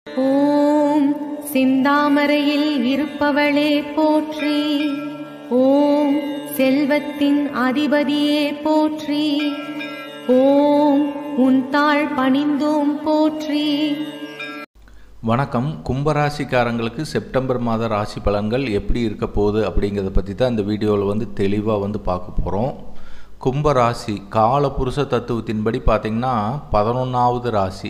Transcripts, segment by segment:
ஓம் செந்தாமரையில் இருப்பவளே போற்றி. ஓம் செல்வத்தின் அதிபதியே போற்றி. ஓம் உன் தாள் பணிந்தோம் போற்றி. வணக்கம். கும்பராசிக்காரங்களுக்கு செப்டம்பர் மாத ராசி பலன்கள் எப்படி இருக்க போகுது அப்படிங்கிறத பற்றி தான் இந்த வீடியோவில் தெளிவாக பார்க்க போகிறோம். கும்பராசி காலபுருஷ தத்துவத்தின்படி பார்த்திங்கன்னா 11வது ராசி,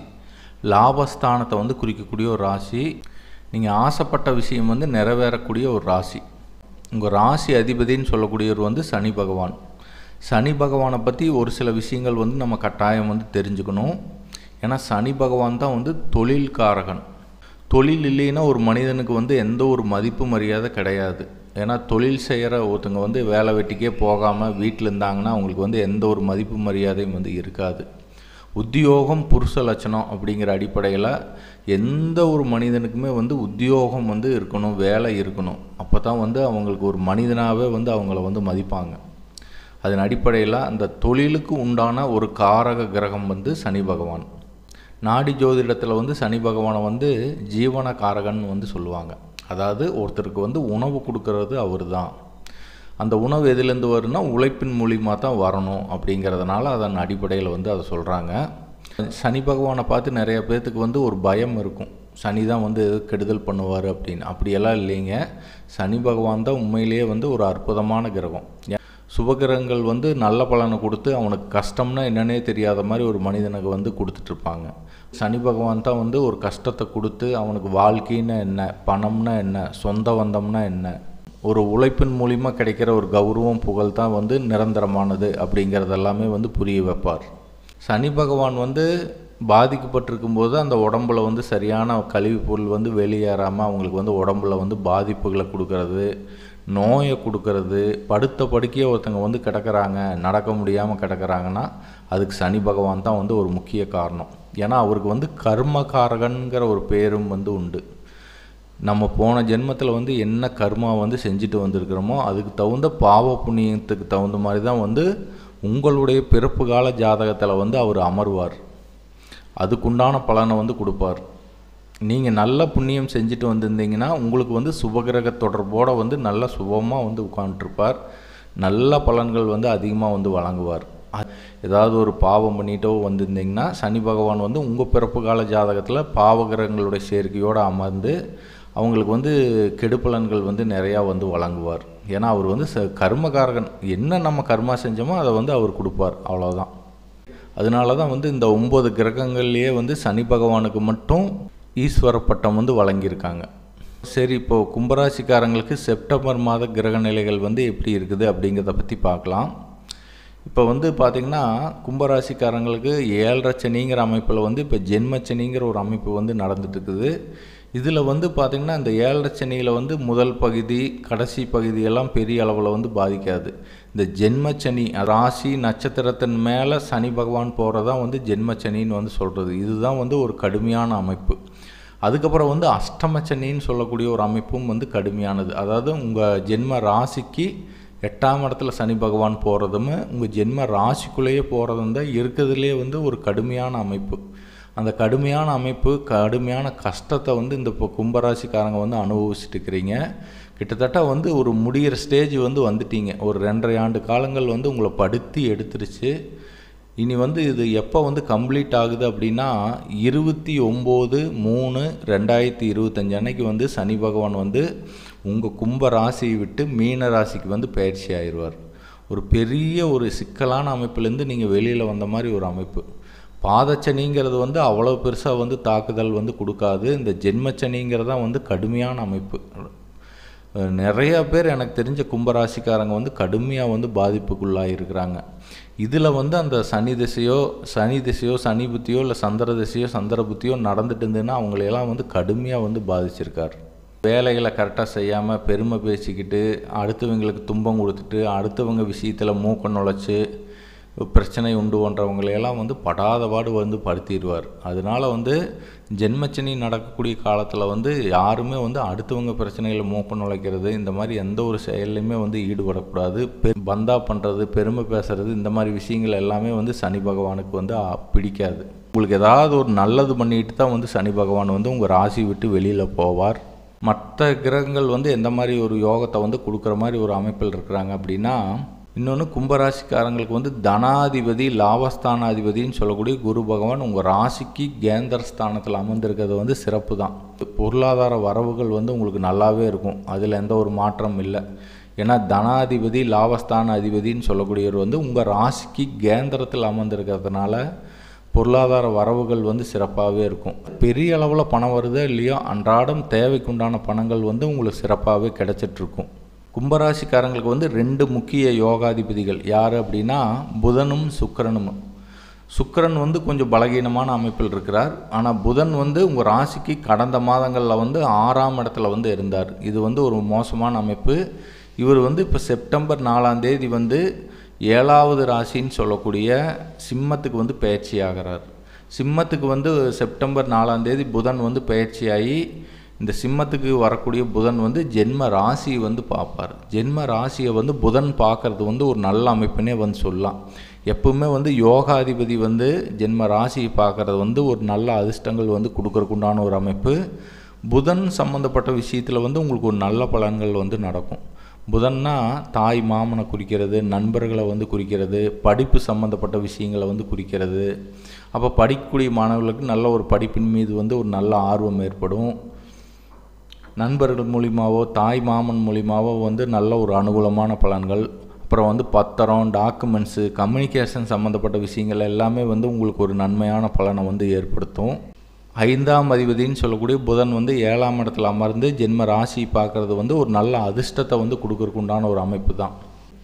லாபஸ்தானத்தை குறிக்கக்கூடிய ஒரு ராசி. நீங்கள் ஆசைப்பட்ட விஷயம் நிறைவேறக்கூடிய ஒரு ராசி. உங்கள் ராசி அதிபதின்னு சொல்லக்கூடியவர் சனி பகவான். சனி பகவானை பற்றி ஒரு சில விஷயங்கள் நம்ம கட்டாயம் தெரிஞ்சுக்கணும். ஏன்னா சனி பகவான் தான் தொழில்காரகன். தொழில் இல்லைன்னா ஒரு மனிதனுக்கு எந்த ஒரு மதிப்பு மரியாதை கிடையாது. ஏன்னா தொழில் செய்கிற ஒருத்தங்க வேலை வெட்டிக்கே போகாமல் வீட்டில் இருந்தாங்கன்னா அவங்களுக்கு எந்த ஒரு மதிப்பு மரியாதையும் இருக்காது. உத்தியோகம் புருஷ லட்சணம் அப்படிங்கிற அடிப்படையில் எந்த ஒரு மனிதனுக்குமே உத்தியோகம் இருக்கணும், வேலை இருக்கணும். அப்போ தான் அவங்களுக்கு ஒரு மனிதனாகவே அவங்கள மதிப்பாங்க. அதன் அடிப்படையில் அந்த தொழிலுக்கு உண்டான ஒரு காரக கிரகம் சனி பகவான். நாடி ஜோதிடத்தில் சனி பகவானை ஜீவன காரகன் சொல்லுவாங்க. அதாவது ஒருத்தருக்கு உணவு கொடுக்கறது அவர் தான். அந்த உணவு எதுலேருந்து வரும்னா உழைப்பின் மூலியமாக தான் வரணும் அப்படிங்கிறதுனால அதன் அடிப்படையில் அதை சொல்கிறாங்க. சனி பகவானை பார்த்து நிறைய பேர்த்துக்கு ஒரு பயம் இருக்கும். சனி தான் கெடுதல் பண்ணுவார் அப்படின்னு. அப்படியெல்லாம் இல்லைங்க. சனி பகவான் தான் உண்மையிலேயே ஒரு அற்புதமான கிரகம். சுபகிரகங்கள் நல்ல பலனை கொடுத்து அவனுக்கு கஷ்டம்னா என்னன்னே தெரியாத மாதிரி ஒரு மனிதனுக்கு கொடுத்துட்ருப்பாங்க. சனி பகவான் தான் ஒரு கஷ்டத்தை கொடுத்து அவனுக்கு வாழ்க்கைன்னா என்ன, பணம்னா என்ன, சொந்த வந்தம்னா என்ன, ஒரு உழைப்பின் மூலிமா கிடைக்கிற ஒரு கௌரவம் புகழ் தான் நிரந்தரமானது அப்படிங்கிறதெல்லாமே புரிய வைப்பார். சனி பகவான் பாதிக்கப்பட்டிருக்கும் போது அந்த உடம்புல சரியான கழிவு பொருள் வெளியேறாமல் அவங்களுக்கு உடம்புல பாதிப்புகளை கொடுக்கறது, நோயை கொடுக்கறது, படுத்த படுக்கையே ஒருத்தங்க கிடக்கிறாங்க, நடக்க முடியாமல் கிடக்கிறாங்கன்னா அதுக்கு சனி பகவான் தான் ஒரு முக்கிய காரணம். ஏன்னா அவருக்கு கர்மகாரகன்கிற ஒரு பேரும் உண்டு. நம்ம போன ஜென்மத்தில் என்ன கர்மா செஞ்சுட்டு வந்திருக்கிறோமோ அதுக்கு தகுந்த பாவ புண்ணியத்துக்கு தகுந்த மாதிரி தான் உங்களுடைய பிறப்பு கால ஜாதகத்தில் அவர் அமர்வார். அதுக்குண்டான பலனை கொடுப்பார். நீங்கள் நல்ல புண்ணியம் செஞ்சுட்டு வந்திருந்தீங்கன்னா உங்களுக்கு சுபகிரக தொடர்போடு நல்ல சுபமாக உட்காந்துருப்பார். நல்ல பலன்கள் அதிகமாக வழங்குவார். ஏதாவது ஒரு பாவம் பண்ணிட்டோ வந்திருந்தீங்கன்னா சனி பகவான் உங்கள் பிறப்பு கால ஜாதகத்தில் பாவகிரகங்களுடைய சேர்க்கையோடு அமர்ந்து அவங்களுக்கு கெடுபலன்கள் நிறையா வழங்குவார். ஏன்னா அவர் கர்மகாரகன். என்ன நம்ம கர்மா செஞ்சோமோ அதை அவர் கொடுப்பார். அவ்வளோதான். அதனால தான் இந்த 9 கிரகங்கள்லேயே சனி பகவானுக்கு மட்டும் ஈஸ்வர பட்டம் வழங்கியிருக்காங்க. சரி, இப்போது கும்பராசிக்காரங்களுக்கு செப்டம்பர் மாத கிரக நிலைகள் எப்படி இருக்குது அப்படிங்கிறத பற்றி பார்க்கலாம். இப்போ பார்த்திங்கன்னா கும்பராசிக்காரங்களுக்கு 7.5 சனிங்கிற அமைப்பில் இப்போ ஜென்மச்சனிங்கிற ஒரு அமைப்பு நடந்துட்டுருக்குது. இதில் பார்த்திங்கன்னா இந்த 7.5 சனியில் முதல் பகுதி கடைசி பகுதியெல்லாம் பெரிய அளவில் பாதிக்காது. இந்த ஜென்மச்சனி ராசி நட்சத்திரத்தின் மேலே சனி பகவான் போகிறதான் ஜென்மச்சனின்னு சொல்கிறது. இதுதான் ஒரு கடுமையான அமைப்பு. அதுக்கப்புறம் அஷ்டமச்சனின்னு சொல்லக்கூடிய ஒரு அமைப்பும் கடுமையானது. அதாவது உங்கள் ஜென்ம ராசிக்கு 8ஆம் இடத்துல சனி பகவான் போகிறதும் உங்கள் ஜென்ம ராசிக்குள்ளேயே போகிறதும் தான் இருக்கிறதுலே ஒரு கடுமையான அமைப்பு. அந்த கடுமையான அமைப்பு, கடுமையான கஷ்டத்தை இந்த இப்போ கும்பராசிக்காரங்க அனுபவிச்சுட்டு இருக்கிறீங்க. கிட்டத்தட்ட ஒரு முடிகிற ஸ்டேஜ் வந்துட்டீங்க. ஒரு 2.5 ஆண்டு காலங்கள் உங்களை படுத்தி எடுத்துருச்சு. இனி இது எப்போ கம்ப்ளீட் ஆகுது அப்படின்னா 29/3/2025 அன்னைக்கு சனி பகவான் உங்கள் கும்ப ராசியை விட்டு மீன ராசிக்கு பயிற்சி ஆயிடுவார். ஒரு பெரிய ஒரு சிக்கலான அமைப்புலேருந்து நீங்கள் வெளியில் வந்த மாதிரி ஒரு அமைப்பு. பாதச்சனிங்கிறது அவ்வளோ பெருசாக தாக்குதல் கொடுக்காது. இந்த ஜென்மச்சனிங்கிறதான் கடுமையான அமைப்பு. நிறையா பேர் எனக்கு தெரிஞ்ச கும்பராசிக்காரங்க கடுமையாக பாதிப்புக்குள்ளாக இருக்கிறாங்க. இதில் அந்த சனி திசையோ சனி புத்தியோ இல்லை சந்திர திசையோ சந்திர புத்தியோ நடந்துட்டு இருந்ததுன்னா அவங்களையெல்லாம் கடுமையாக பாதிச்சிருக்கார். வேலைகளை கரெக்டாக செய்யாமல் பெருமை பேசிக்கிட்டு அடுத்தவங்களுக்கு துன்பம் கொடுத்துட்டு அடுத்தவங்க விஷயத்தில் மூக்க நுழைச்சி பிரச்சனை உண்டு பண்ணுறவங்களையெல்லாம் படாத பாடு படுத்திடுவார். அதனால் ஜென்மச்சனி நடக்கக்கூடிய காலத்தில் யாருமே அடுத்தவங்க பிரச்சனைகளை மூக்க நுழைக்கிறது இந்த மாதிரி எந்த ஒரு செயல்லையுமே ஈடுபடக்கூடாது. பந்தா பண்ணுறது, பெருமை பேசுகிறது, இந்த மாதிரி விஷயங்கள் எல்லாமே சனி பகவானுக்கு பிடிக்காது. உங்களுக்கு ஏதாவது ஒரு நல்லது பண்ணிட்டு தான் வந்து சனி பகவான் வந்து உங்கள் ராசி விட்டு வெளியில் போவார். மற்ற கிரகங்கள் வந்து எந்த மாதிரி ஒரு யோகத்தை வந்து கொடுக்குற மாதிரி ஒரு அமைப்பில் இருக்கிறாங்க அப்படின்னா, இன்னொன்று கும்பராசிக்காரங்களுக்கு வந்து தனாதிபதி லாபஸ்தானாதிபதினு சொல்லக்கூடிய குரு பகவான் உங்கள் ராசிக்கு கேந்திர ஸ்தானத்தில் அமர்ந்திருக்கிறது வந்து சிறப்பு தான். பொருளாதார வரவுகள் வந்து உங்களுக்கு நல்லாவே இருக்கும், அதில் எந்த ஒரு மாற்றமும் இல்லை. ஏன்னா தனாதிபதி லாபஸ்தான அதிபதினு சொல்லக்கூடியவர் வந்து உங்கள் ராசிக்கு கேந்திரத்தில் அமர்ந்திருக்கிறதுனால பொருளாதார வரவுகள் வந்து சிறப்பாகவே இருக்கும். பெரிய அளவில் பணம் வருதோ இல்லையோ அன்றாடம் தேவைக்குண்டான பணங்கள் வந்து உங்களுக்கு சிறப்பாகவே கிடைச்சிட்ருக்கும். கும்பராசிக்காரங்களுக்கு வந்து 2 முக்கிய யோகாதிபதிகள் யார் அப்படின்னா புதனும் சுக்கிரனும். சுக்கிரன் வந்து கொஞ்சம் பலகீனமான அமைப்பில் இருக்கிறார். ஆனால் புதன் வந்து உங்கள் ராசிக்கு கடந்த மாதங்களில் வந்து 6ஆம் இடத்துல வந்து இருந்தார். இது வந்து ஒரு மோசமான அமைப்பு. இவர் வந்து இப்போ செப்டம்பர் 4ஆம் தேதி வந்து 7வது ராசின்னு சொல்லக்கூடிய சிம்மத்துக்கு வந்து பயிற்சி ஆகிறார். சிம்மத்துக்கு வந்து செப்டம்பர் 4ஆம் தேதி புதன் வந்து பயிற்சியாகி இந்த சிம்மத்துக்கு வரக்கூடிய புதன் வந்து ஜென்ம ராசியை வந்து பார்ப்பார். ஜென்ம ராசியை வந்து புதன் பார்க்கறது வந்து ஒரு நல்ல அமைப்புனே வந்து சொல்லலாம். எப்பவுமே வந்து யோகாதிபதி வந்து ஜென்ம ராசியை பார்க்கறது வந்து ஒரு நல்ல அதிர்ஷ்டங்கள் வந்து கொடுக்கறதுக்குண்டான ஒரு அமைப்பு. புதன் சம்மந்தப்பட்ட விஷயத்தில் வந்து உங்களுக்கு ஒரு நல்ல பலன்கள் வந்து நடக்கும். புதன்னா தாய் மாமனை குறிக்கிறது, நண்பர்களை வந்து குறிக்கிறது, படிப்பு சம்மந்தப்பட்ட விஷயங்களை வந்து குறிக்கிறது. அப்போ படிக்கக்கூடிய மாணவர்களுக்கு நல்ல ஒரு படிப்பின் மீது வந்து ஒரு நல்ல ஆர்வம் ஏற்படும். நண்பர்கள் மூலிமாவோ தாய் மாமன் மூலிமாவோ வந்து நல்ல ஒரு அனுகூலமான பலன்கள். அப்புறம் வந்து பத்திரம், டாக்குமெண்ட்ஸு, கம்யூனிகேஷன் சம்மந்தப்பட்ட விஷயங்கள் எல்லாமே வந்து உங்களுக்கு ஒரு நன்மையான பலனை வந்து ஏற்படுத்தும். 5ஆம் அதிபதினு சொல்லக்கூடிய புதன் வந்து 7ஆம் இடத்துல அமர்ந்து ஜென்ம ராசி பார்க்குறது வந்து ஒரு நல்ல அதிர்ஷ்டத்தை வந்து கொடுக்கறதுக்குண்டான ஒரு அமைப்பு தான்.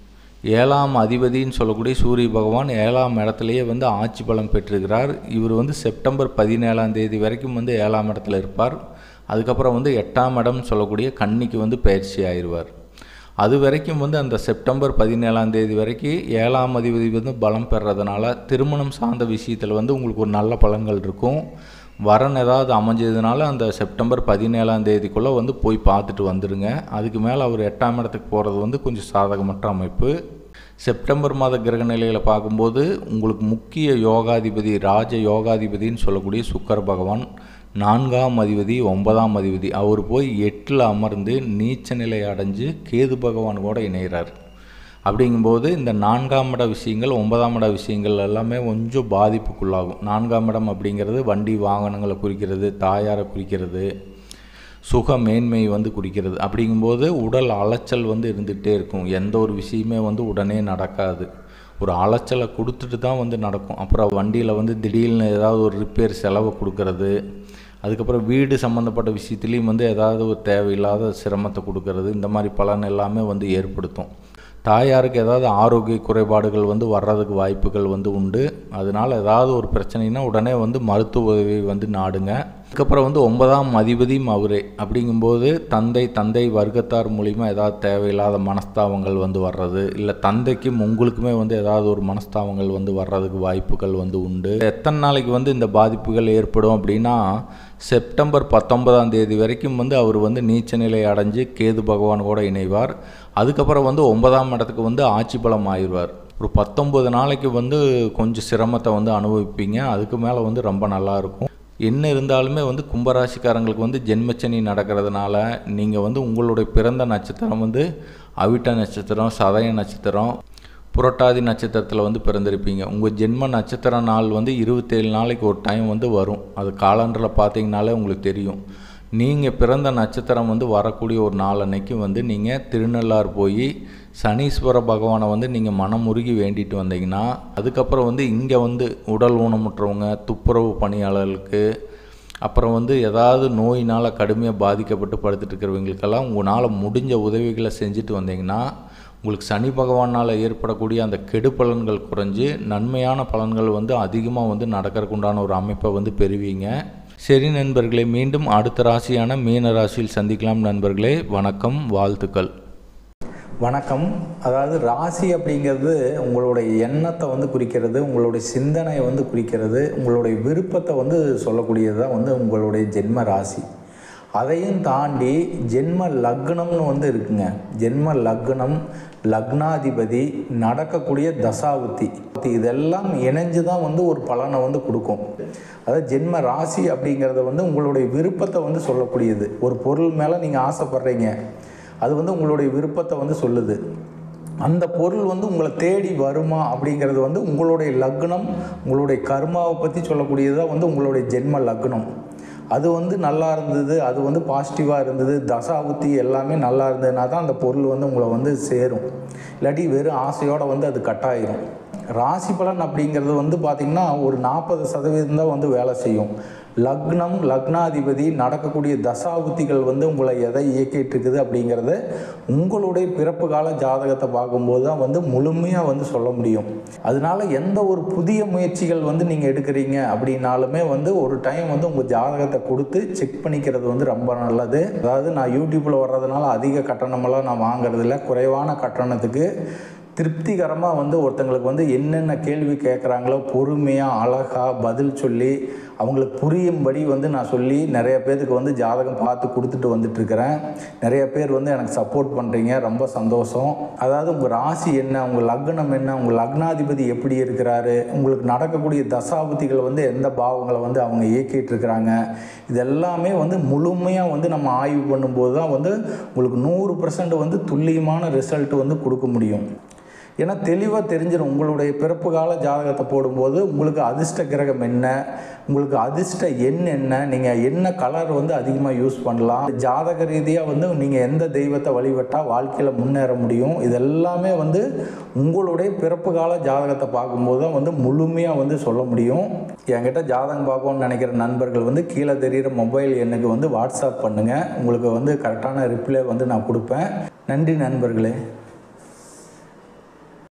7ஆம் அதிபதினு சொல்லக்கூடிய சூரிய பகவான் 7ஆம் இடத்துலையே வந்து ஆட்சி பலம் பெற்றிருக்கிறார். இவர் வந்து செப்டம்பர் 17ஆம் தேதி வரைக்கும் வந்து 7ஆம் இடத்துல இருப்பார். அதுக்கப்புறம் வந்து 8ஆம் இடம்னு சொல்லக்கூடிய கன்னிக்கு வந்து பயிற்சி ஆயிடுவார். அது வரைக்கும் வந்து அந்த செப்டம்பர் 17ஆம் தேதி வரைக்கும் 7ஆம் அதிபதி வந்து பலம் பெறதுனால திருமணம் சார்ந்த விஷயத்தில் வந்து உங்களுக்கு ஒரு நல்ல பலன்கள் இருக்கும். வரன் ஏதாவது அமைஞ்சதுனால அந்த செப்டம்பர் 17ஆம் தேதிக்குள்ளே வந்து போய் பார்த்துட்டு வந்துடுங்க. அதுக்கு மேலே அவர் 8ஆம் இடத்துக்கு போகிறது வந்து கொஞ்சம் சாதகமற்ற அமைப்பு. செப்டம்பர் மாத கிரக நிலையில் பார்க்கும்போது உங்களுக்கு முக்கிய யோகாதிபதி ராஜ யோகாதிபதினு சொல்லக்கூடிய சுக்கிர பகவான் 4ஆம் அதிபதி 9ஆம் அதிபதி அவர் போய் 8ல் அமர்ந்து நீச்ச நிலை அடைஞ்சு கேது பகவான் கூட இணைகிறார். அப்படிங்கும்போது இந்த 4ஆம் இட விஷயங்கள் 9ஆம் இட விஷயங்கள் எல்லாமே கொஞ்சம் பாதிப்புக்குள்ளாகும். 4ஆம் இடம் அப்படிங்கிறது வண்டி வாகனங்களை குறிக்கிறது, தாயாரை குறிக்கிறது, சுக மேன்மை வந்து குறிக்கிறது. அப்படிங்கும்போது உடல் அலைச்சல் வந்து இருந்துகிட்டே இருக்கும். எந்த ஒரு விஷயமே வந்து உடனே நடக்காது. ஒரு அலைச்சலை கொடுத்துட்டு தான் வந்து நடக்கும். அப்புறம் வண்டியில் வந்து திடீர்னு ஏதாவது ஒரு ரிப்பேர் செலவை கொடுக்கறது, அதுக்கப்புறம் வீடு சம்மந்தப்பட்ட விஷயத்துலேயும் வந்து ஏதாவது ஒரு தேவையில்லாத சிரமத்தை கொடுக்கறது, இந்த மாதிரி பலன் எல்லாமே வந்து ஏற்படுத்தும். தாயாருக்கு ஏதாவது ஆரோக்கிய குறைபாடுகள் வந்து வர்றதுக்கு வாய்ப்புகள் வந்து உண்டு. அதனால் ஏதாவது ஒரு பிரச்சனைனா உடனே வந்து மருத்துவ உதவி வந்து நாடுங்க. அதுக்கப்புறம் வந்து 9ஆம் அதிபதியும் அவரே. அப்படிங்கும்போது தந்தை வர்க்கத்தார் மூலிமா ஏதாவது தேவையில்லாத மனஸ்தாபங்கள் வந்து வர்றது, இல்லை தந்தைக்கும் உங்களுக்குமே வந்து ஏதாவது ஒரு மனஸ்தாபங்கள் வந்து வர்றதுக்கு வாய்ப்புகள் வந்து உண்டு. எத்தனை நாளைக்கு வந்து இந்த பாதிப்புகள் ஏற்படும் அப்படின்னா, செப்டம்பர் 19ஆம் தேதி வரைக்கும் வந்து அவர் வந்து நீச்ச நிலை அடைஞ்சு கேது பகவான் கூட இணைவார். அதுக்கப்புறம் வந்து 9ஆம் இடத்துக்கு வந்து ஆட்சி பலம் ஆயிடுவார். ஒரு 19 நாளைக்கு வந்து கொஞ்சம் சிரமத்தை வந்து அனுபவிப்பீங்க. அதுக்கு மேலே வந்து ரொம்ப நல்லாயிருக்கும். என்ன இருந்தாலுமே வந்து கும்பராசிக்காரங்களுக்கு வந்து ஜென்மச்சனி நடக்கிறதுனால நீங்கள் வந்து உங்களுடைய பிறந்த நட்சத்திரம் வந்து அவிட்ட நட்சத்திரம், சதய நட்சத்திரம், புரட்டாதி நட்சத்திரத்தில் வந்து பிறந்திருப்பீங்க. உங்கள் ஜென்ம நட்சத்திர நாள் வந்து 27 நாளைக்கு ஒரு டைம் வந்து வரும். அது காலண்டரில் பார்த்தீங்கனாலே உங்களுக்கு தெரியும். நீங்கள் பிறந்த நட்சத்திரம் வந்து வரக்கூடிய ஒரு நாள் அன்னைக்கு வந்து நீங்கள் திருநள்ளாறு போய் சனீஸ்வர பகவானை வந்து நீங்கள் மனமுருகி வேண்டிட்டு வந்தீங்கன்னா, அதுக்கப்புறம் வந்து இங்கே வந்து உடல் ஊனமுற்றவங்க, துப்புரவு பணியாளர்களுக்கு, அப்புறம் வந்து ஏதாவது நோயினால் கடுமையாக பாதிக்கப்பட்டு படுத்துட்டு இருக்கிறவங்களுக்கெல்லாம் உங்களால் முடிஞ்ச உதவிகளை செஞ்சுட்டு வந்தீங்கன்னா உங்களுக்கு சனி பகவானால் ஏற்படக்கூடிய அந்த கெடு பலன்கள் குறைஞ்சி நன்மையான பலன்கள் வந்து அதிகமாக வந்து நடக்கிறதுக்கு உண்டான ஒரு அமைப்பை வந்து பெறுவீங்க. சரி நண்பர்களே, மீண்டும் அடுத்த ராசியான மீன ராசியில் சந்திக்கலாம் நண்பர்களே. வணக்கம், வாழ்த்துக்கள். வணக்கம். அதாவது ராசி அப்படிங்கிறது உங்களுடைய எண்ணத்தை வந்து குறிக்கிறது, உங்களுடைய சிந்தனையை வந்து குறிக்கிறது, உங்களுடைய விருப்பத்தை வந்து சொல்லக்கூடியது தான் வந்து உங்களுடைய ஜென்ம ராசி. அதையும் தாண்டி ஜென்ம லக்னம்னு வந்து இருக்குங்க. ஜென்ம லக்னம், லக்னாதிபதி, நடக்கக்கூடிய தசாபுத்தி, இதெல்லாம் இணைஞ்சு தான் வந்து ஒரு பலனை வந்து கொடுக்கும். அதாவது ஜென்ம ராசி அப்படிங்கிறத வந்து உங்களுடைய விருப்பத்தை வந்து சொல்லக்கூடியது. ஒரு பொருள் மேலே நீங்கள் ஆசைப்படுறீங்க, அது வந்து உங்களுடைய விருப்பத்தை வந்து சொல்லுது. அந்த பொருள் வந்து உங்களை தேடி வருமா அப்படிங்கிறது வந்து உங்களுடைய லக்னம், உங்களுடைய கர்மாவை பற்றி சொல்லக்கூடியதாக வந்து உங்களுடைய ஜென்ம லக்னம். அது வந்து நல்லா இருந்தது, அது வந்து பாசிட்டிவாக இருந்தது, தசாபுத்தி எல்லாமே நல்லா இருந்ததுன்னா தான் அந்த பொருள் வந்து உங்களை வந்து சேரும். இல்லாட்டி வெறும் ஆசையோடு வந்து அது கட்டாயிரும். ராசி பலன் அப்படிங்கிறது வந்து பார்த்திங்கன்னா ஒரு 40% தான் வந்து வேலை செய்யும். லக்னம், லக்னாதிபதி, நடக்கக்கூடிய தசாபுத்திகள் வந்து உங்களை எதை இயக்கிட்டு இருக்குது அப்படிங்கிறத உங்களுடைய பிறப்பு கால ஜாதகத்தை பார்க்கும்போது தான் வந்து முழுமையாக வந்து சொல்ல முடியும். அதனால எந்த ஒரு புதிய முயற்சிகள் வந்து நீங்கள் எடுக்கிறீங்க அப்படின்னாலுமே வந்து ஒரு டைம் வந்து உங்கள் ஜாதகத்தை கொடுத்து செக் பண்ணிக்கிறது வந்து ரொம்ப நல்லது. அதாவது நான் யூடியூப்பில் வர்றதுனால அதிக கட்டணமெல்லாம் நான் வாங்குறதில்ல. குறைவான கட்டணத்துக்கு திருப்திகரமாக வந்து ஒருத்தங்களுக்கு வந்து என்னென்ன கேள்வி கேட்குறாங்களோ பொறுமையாக அழகாக பதில் சொல்லி அவங்களுக்கு புரியும்படி வந்து நான் சொல்லி நிறைய பேருக்கு வந்து ஜாதகம் பார்த்து கொடுத்துட்டு வந்துட்டுருக்கிறேன். நிறைய பேர் வந்து எனக்கு சப்போர்ட் பண்ணுறீங்க, ரொம்ப சந்தோஷம். அதாவது உங்கள் ராசி என்ன, உங்கள் லக்னம் என்ன, உங்கள் லக்னாதிபதி எப்படி இருக்கிறாரு, உங்களுக்கு நடக்கக்கூடிய தசாபுத்திகள் வந்து எந்த பாவங்களை வந்து அவங்க இயக்கிட்டு இருக்கிறாங்க, இதெல்லாமே வந்து முழுமையாக வந்து நம்ம ஆய்வு பண்ணும்போது தான் வந்து உங்களுக்கு 100% வந்து துல்லியமான ரிசல்ட் வந்து கொடுக்க முடியும். ஏன்னா தெளிவாக தெரிஞ்சிடும். உங்களுடைய பிறப்பு கால ஜாதகத்தை போடும்போது உங்களுக்கு அதிர்ஷ்ட கிரகம் என்ன, உங்களுக்கு அதிர்ஷ்ட எண் என்ன, நீங்கள் என்ன கலர் வந்து அதிகமாக யூஸ் பண்ணலாம், ஜாதக ரீதியாக வந்து நீங்கள் எந்த தெய்வத்தை வழிபட்டால் வாழ்க்கையில் முன்னேற முடியும், இதெல்லாமே வந்து உங்களுடைய பிறப்பு கால ஜாதகத்தை பார்க்கும்போது தான் வந்து முழுமையாக வந்து சொல்ல முடியும். என்கிட்ட ஜாதகம் பார்க்கணும்னு நினைக்கிற நண்பர்கள் வந்து கீழே தெரிகிற மொபைல் எண்ணுக்கு வந்து வாட்ஸ்அப் பண்ணுங்கள். உங்களுக்கு வந்து கரெக்டான ரிப்ளை வந்து நான் கொடுப்பேன். நன்றி நண்பர்களே.